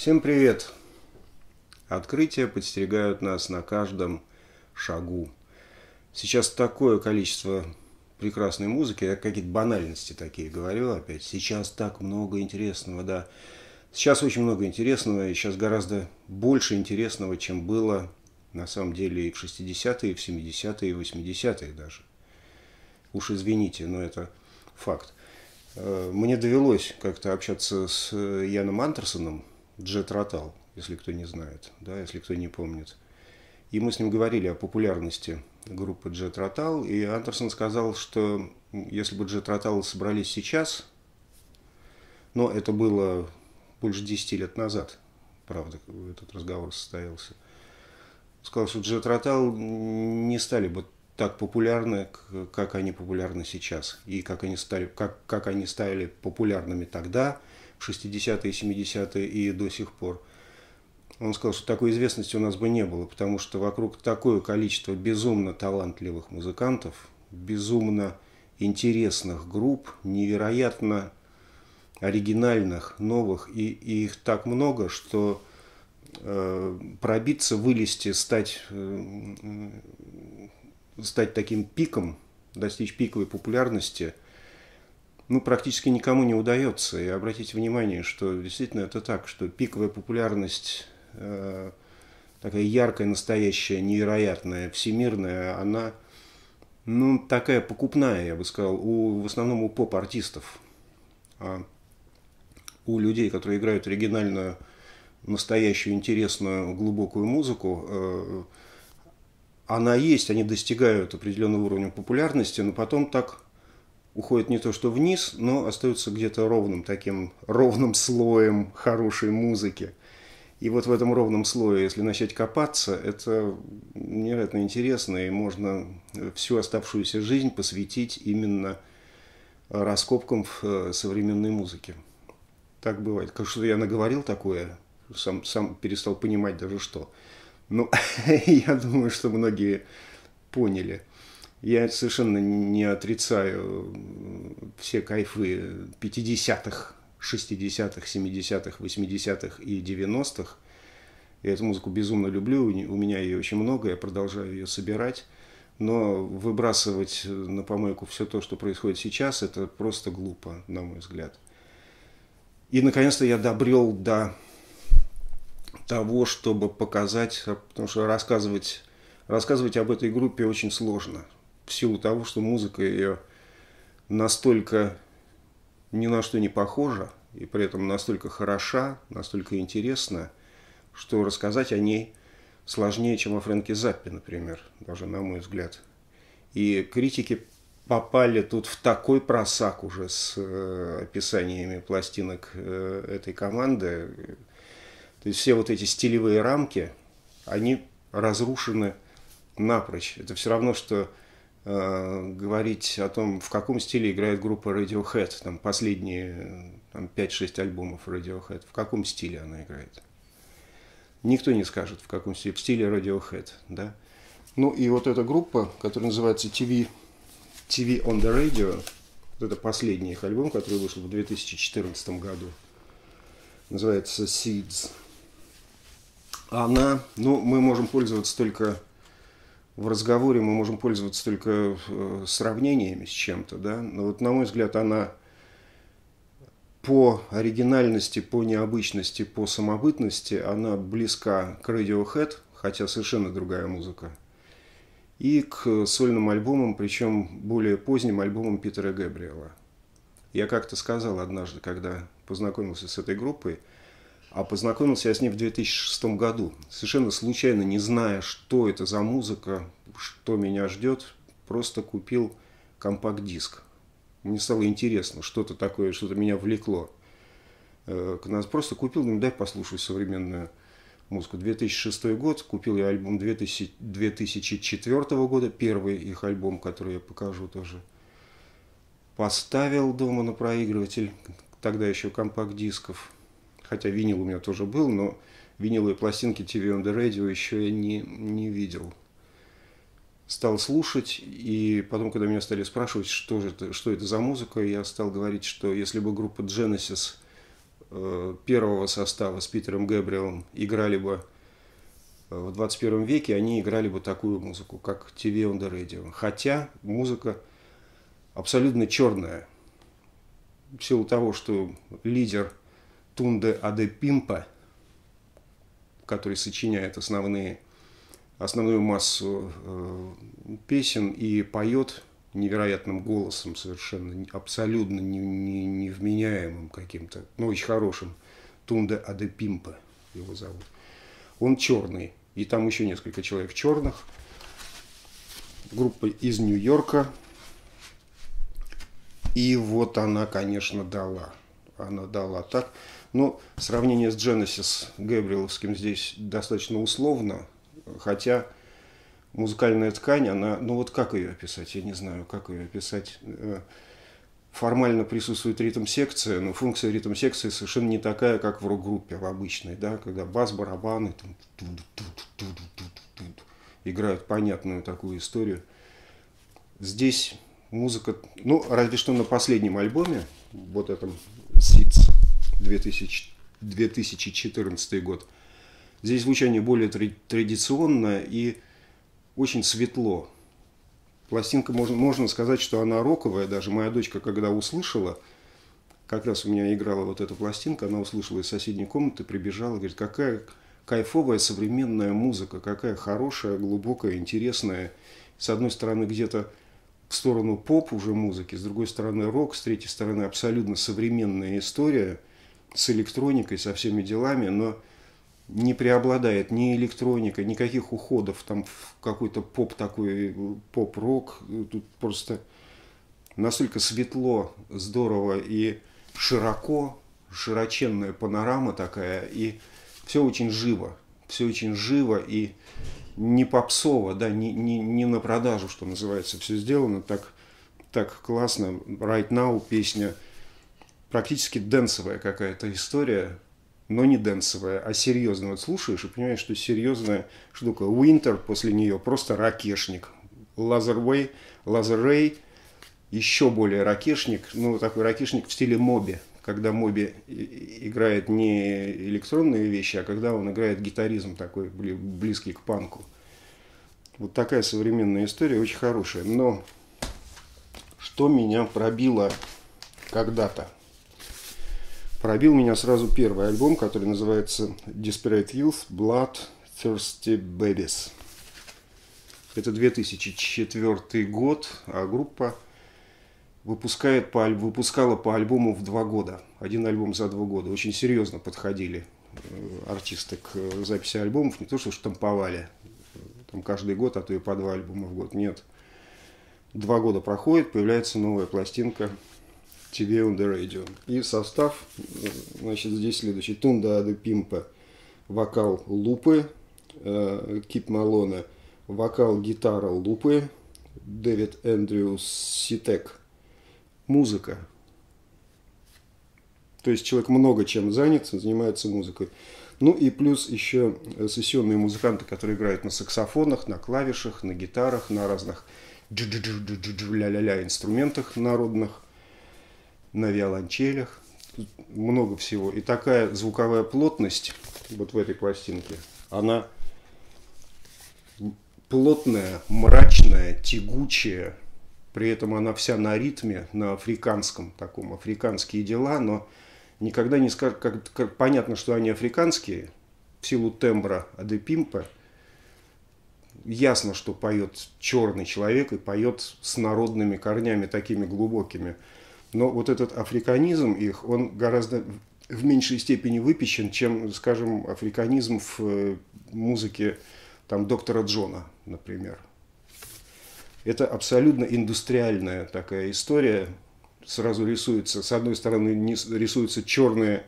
Всем привет! Открытия подстерегают нас на каждом шагу. Сейчас такое количество прекрасной музыки, я какие-то банальности такие говорю опять. Сейчас так много интересного, да. Сейчас очень много интересного, и сейчас гораздо больше интересного, чем было на самом деле и в 60-е, и в 70-е, и в 80-е даже. Уж извините, но это факт. Мне довелось как-то общаться с Яном Андерсоном, Джет Ротал, если кто не знает, да, если кто не помнит. И мы с ним говорили о популярности группы Джет Ротал, и Андерсон сказал, что если бы Джет Ротал собрались сейчас, но это было больше 10 лет назад, правда, этот разговор состоялся, сказал, что Джет Ротал не стали бы так популярны, как они популярны сейчас, и как они стали популярными тогда, в 60-е, 70-е и до сих пор. Он сказал, что такой известности у нас бы не было, потому что вокруг такое количество безумно талантливых музыкантов, безумно интересных групп, невероятно оригинальных, новых, и их так много, что пробиться, вылезти, стать таким пиком, достичь пиковой популярности, практически никому не удается. И обратите внимание, что действительно это так, что пиковая популярность, такая яркая, настоящая, невероятная, всемирная, она такая покупная, я бы сказал, в основном у поп-артистов. А у людей, которые играют оригинальную, настоящую, интересную, глубокую музыку, она есть, они достигают определенного уровня популярности, но потом так уходит не то что вниз, но остаются где-то ровным слоем хорошей музыки. И вот в этом ровном слое, если начать копаться, это невероятно интересно, и можно всю оставшуюся жизнь посвятить именно раскопкам в современной музыке. Так бывает. Как что я наговорил такое, сам перестал понимать даже что. Я думаю, что многие поняли. Я совершенно не отрицаю все кайфы 50-х, 60-х, 70-х, 80-х и 90-х. Я эту музыку безумно люблю, у меня ее очень много, я продолжаю ее собирать. Но выбрасывать на помойку все то, что происходит сейчас, это просто глупо, на мой взгляд. И, наконец-то, я добрел до того, чтобы показать, потому что рассказывать об этой группе очень сложно. В силу того, что музыка ее настолько ни на что не похожа, и при этом настолько хороша, настолько интересна, что рассказать о ней сложнее, чем о Фрэнке Заппе, например, даже на мой взгляд. И критики попали тут в такой просак уже с описаниями пластинок этой команды. То есть все вот эти стилевые рамки, они разрушены напрочь. Это все равно, что говорить о том, в каком стиле играет группа Radiohead, там последние 5-6 альбомов Radiohead, в каком стиле она играет. Никто не скажет, в каком стиле, в стиле Radiohead, да. И вот эта группа, которая называется TV on the Radio, это последний их альбом, который вышел в 2014 году, называется Seeds. Она, мы можем пользоваться только в разговоре, мы можем пользоваться только сравнениями с чем-то, да. Но вот, на мой взгляд, она по оригинальности, по необычности, по самобытности, она близка к Radiohead, хотя совершенно другая музыка, и к сольным альбомам, причем более поздним альбомам Питера Гэбриэла. Я как-то сказал однажды, когда познакомился с этой группой, а познакомился я с ней в 2006 году, совершенно случайно, не зная, что это за музыка, что меня ждет, просто купил компакт-диск. Мне стало интересно, что-то такое, что-то меня влекло. Просто купил, дай послушаю современную музыку. 2006 год, купил я альбом 2004 года, первый их альбом, который я покажу тоже. Поставил дома на проигрыватель, тогда еще компакт-дисков. Хотя винил у меня тоже был, но виниловые пластинки TV on the Radio еще я не видел. Стал слушать, и потом, когда меня стали спрашивать, что это за музыка, я стал говорить, что если бы группа Genesis первого состава с Питером Гэбриэлом играли бы в 21 веке, они играли бы такую музыку, как TV on the Radio. Хотя музыка абсолютно черная. В силу того, что лидер Тунде Адепимпа, который сочиняет основную массу песен и поет невероятным голосом, совершенно абсолютно невменяемым каким-то, но очень хорошим, Тунде Адепимпа его зовут. Он черный, и там еще несколько человек черных. Группа из Нью-Йорка. И вот она, конечно, дала. Она дала так. Но сравнение с Genesis Гэбриэловским здесь достаточно условно. Хотя музыкальная ткань, она... Ну вот как ее описать? Я не знаю, как ее описать. Формально присутствует ритм-секция, но функция ритм-секции совершенно не такая, как в рок-группе, в обычной, да, когда бас-барабаны там, играют понятную такую историю. Здесь музыка, ну, разве что на последнем альбоме, вот этом Seeds 2014 год, здесь звучание более традиционное и очень светло. Пластинка, можно сказать, что она роковая. Даже моя дочка, когда услышала, как раз у меня играла вот эта пластинка, она услышала из соседней комнаты, прибежала, говорит, какая кайфовая современная музыка, какая хорошая, глубокая, интересная. С одной стороны, где-то в сторону поп уже музыки, с другой стороны рок, с третьей стороны абсолютно современная история с электроникой, со всеми делами, но не преобладает ни электроника, никаких уходов там в какой-то поп такой, поп-рок. Тут просто настолько светло, здорово и широко, широченная панорама такая, и все очень живо и не попсово, да, не на продажу, что называется, все сделано так классно. Right Now песня практически дэнсовая какая-то история, но не дэнсовая, а серьезная. Вот слушаешь и понимаешь, что серьезная штука. Winter после нее просто ракешник. Laser Ray еще более ракешник, ну такой ракешник в стиле Моби, когда Моби играет не электронные вещи, а когда он играет гитаризм такой близкий к панку. Вот такая современная история, очень хорошая. Но что меня пробило когда-то? Пробил меня сразу первый альбом, который называется Desperate Youth Blood Thirsty Babies. Это 2004 год, а группа выпускала по альбому в 2 года. Один альбом за 2 года. Очень серьезно подходили артисты к записи альбомов. Не то, что штамповали там каждый год, а то и по 2 альбома в год. Нет. 2 года проходит, появляется новая пластинка TV on the Radio. И состав, значит, здесь следующий. Тунде Адепимпа, вокал Лупы, Кип Малоне, вокал гитара Лупы, Дэвид Эндрюс Ситек. Музыка. То есть человек много чем занят, занимается музыкой. Ну и плюс еще сессионные музыканты, которые играют на саксофонах, на клавишах, на гитарах, на разных ля-ля-ля инструментах народных, на виолончелях. Тут много всего. И такая звуковая плотность вот в этой пластинке, она плотная, мрачная, тягучая. При этом она вся на ритме, на африканском таком, африканские дела, но никогда не скажешь, как понятно, что они африканские, в силу тембра Адепимпа. Ясно, что поет черный человек и поет с народными корнями такими глубокими. Но вот этот африканизм их, он гораздо в меньшей степени выпечен, чем, скажем, африканизм в музыке там, доктора Джона, например. Это абсолютно индустриальная такая история. Сразу рисуется, с одной стороны, рисуются черные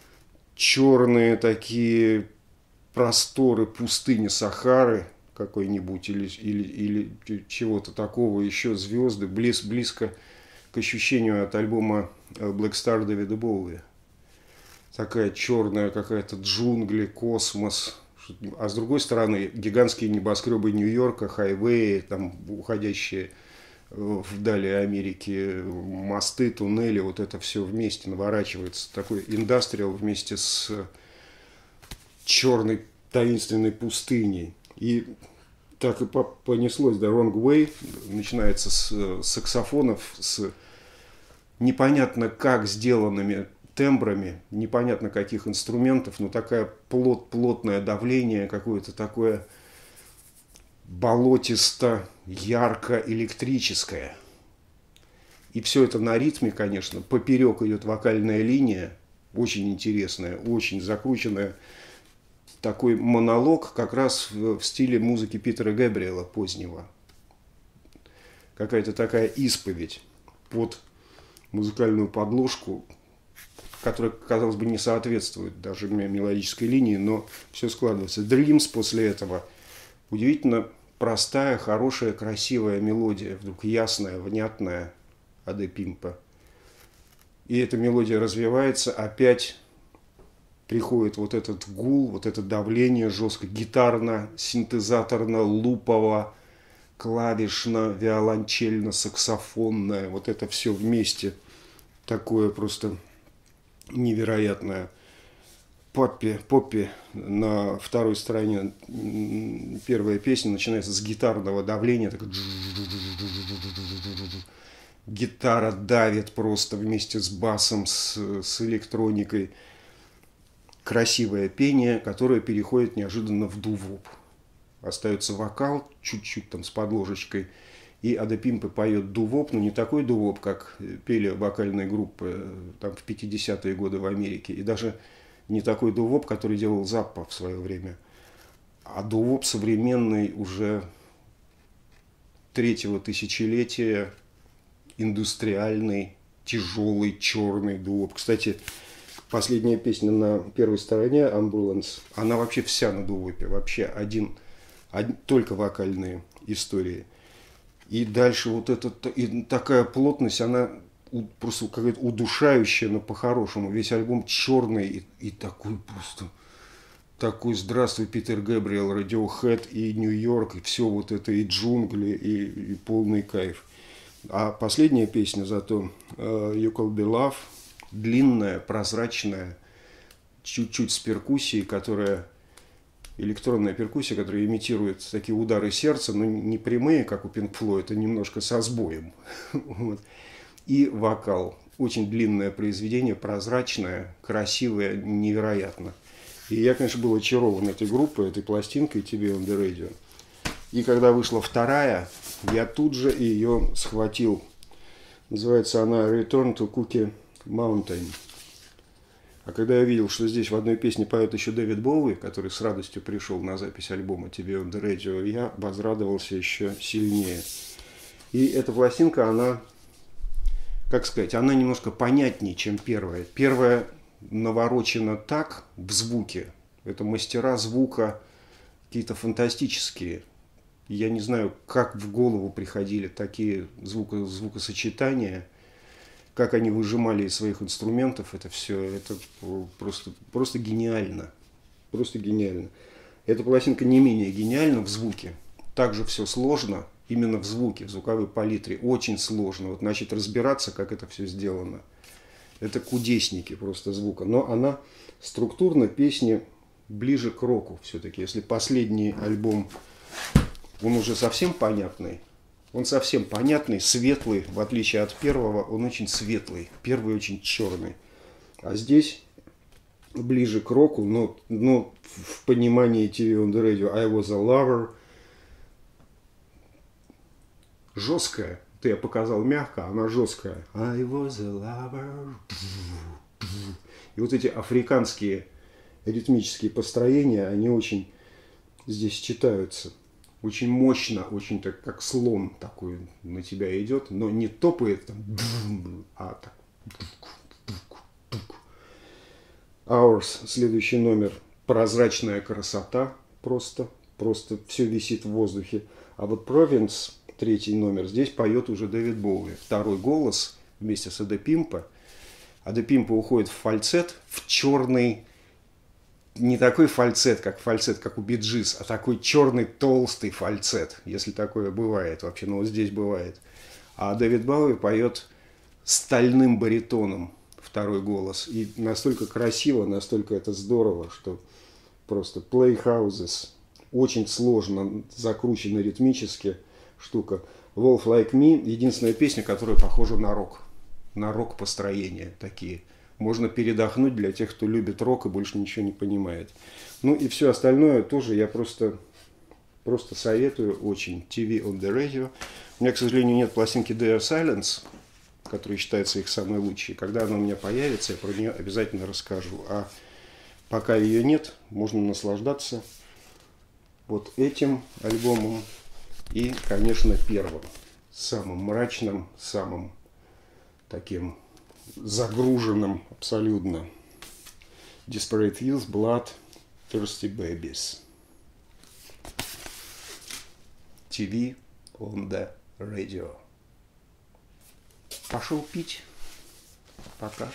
такие просторы пустыни Сахары какой-нибудь или чего-то такого, еще звезды, близко к ощущению от альбома Black Star Дэвида Боуи. Такая черная какая-то джунгли, космос. А с другой стороны, гигантские небоскребы Нью-Йорка, хайвеи, там уходящие вдали Америки, мосты, туннели, вот это все вместе наворачивается. Такой индастриал вместе с черной таинственной пустыней. И так и понеслось, да, Wrong Way, начинается с саксофонов, с непонятно как сделанными тембрами, непонятно каких инструментов, но такое плотное давление, какое-то такое болотисто, ярко электрическое. И все это на ритме, конечно, поперек идет вокальная линия, очень интересная, очень закрученная. Такой монолог как раз в стиле музыки Питера Гэбриэла позднего. Какая-то такая исповедь под музыкальную подложку, которая, казалось бы, не соответствует даже мелодической линии, но все складывается. Dreams после этого удивительно простая, хорошая, красивая мелодия, вдруг ясная, внятная, Аде Пимпа. И эта мелодия развивается, опять приходит вот этот гул, вот это давление жестко, гитарно, синтезаторно, лупово, клавишно, виолончельно, саксофонное, вот это все вместе такое просто невероятное. Поппи на второй стороне, первая песня начинается с гитарного давления, так, гитара давит просто вместе с басом, с электроникой. Красивое пение, которое переходит неожиданно в дувоп. Остается вокал, чуть-чуть там с подложечкой, и Аде Пимпа поет дувоп, но не такой дувоп, как пели вокальные группы там, в 50-е годы в Америке, и даже не такой дувоп, который делал Заппа в свое время, а дувоп современный уже третьего тысячелетия, индустриальный, тяжелый, черный дувоп. Кстати, последняя песня на первой стороне, Ambulance, она вообще вся на дувопе, вообще только вокальные истории. И дальше вот эта и такая плотность, она просто какая-то удушающая, но по-хорошему. Весь альбом черный и такой просто, такой здравствуй, Питер Гэбриэл, Radiohead и Нью-Йорк, и все вот это, и джунгли, и полный кайф. А последняя песня зато, You Could Be Love, длинная, прозрачная, чуть-чуть с перкуссией, электронная перкуссия, которая имитирует такие удары сердца, но не прямые, как у Pink Floyd, это немножко со сбоем. Вот. И вокал. Очень длинное произведение, прозрачное, красивое, невероятно. И я, конечно, был очарован этой группой, этой пластинкой TV on the Radio. И когда вышла вторая, я тут же ее схватил. Называется она Return to Cookie Mountain. А когда я видел, что здесь в одной песне поет еще Дэвид Боуи, который с радостью пришел на запись альбома TV on the Radio, я возрадовался еще сильнее. И эта пластинка, она, как сказать, она немножко понятнее, чем первая. Первая наворочена так в звуке. Это мастера звука какие-то фантастические. Я не знаю, как в голову приходили такие звукосочетания, как они выжимали из своих инструментов это все, это просто гениально. Просто гениально. Эта пластинка не менее гениальна в звуке. Также все сложно именно в звуке, в звуковой палитре. Очень сложно. Вот начать разбираться, как это все сделано. Это кудесники просто звука. Но она структурно песни ближе к року все-таки. Если последний альбом, он уже совсем понятный. Он совсем понятный, светлый, в отличие от первого, он очень светлый. Первый очень черный. А здесь ближе к року, но в понимании TV on the Radio I was a lover. Жесткая. Ты я показал мягко, она жесткая. I was a lover. И вот эти африканские ритмические построения, они очень здесь читаются. Очень мощно, очень так, как слон такой на тебя идет, но не топает, там, а так. Hours, следующий номер, прозрачная красота, просто все висит в воздухе. А вот Province, третий номер, здесь поет уже Дэвид Боуи. Второй голос вместе с Аде Пимпа. Аде Пимпа уходит в фальцет, в черный, не такой фальцет, как у Bee Gees, а такой черный толстый фальцет, если такое бывает вообще, но вот здесь бывает. А Дэвид Бауи поет стальным баритоном второй голос. И настолько красиво, настолько это здорово, что просто Playhouses. Очень сложно закручена ритмически штука. Wolf Like Me – единственная песня, которая похожа на рок-построения такие. Можно передохнуть для тех, кто любит рок и больше ничего не понимает. Ну и все остальное тоже я просто советую очень. TV on the Radio. У меня, к сожалению, нет пластинки Dear Silence, которая считается их самой лучшей. Когда она у меня появится, я про нее обязательно расскажу. А пока ее нет, можно наслаждаться вот этим альбомом и, конечно, первым. Самым мрачным, самым таким загруженным абсолютно. Desperate Youth, Blood, Thirsty Babies. TV on the Radio. Пошел пить. Пока.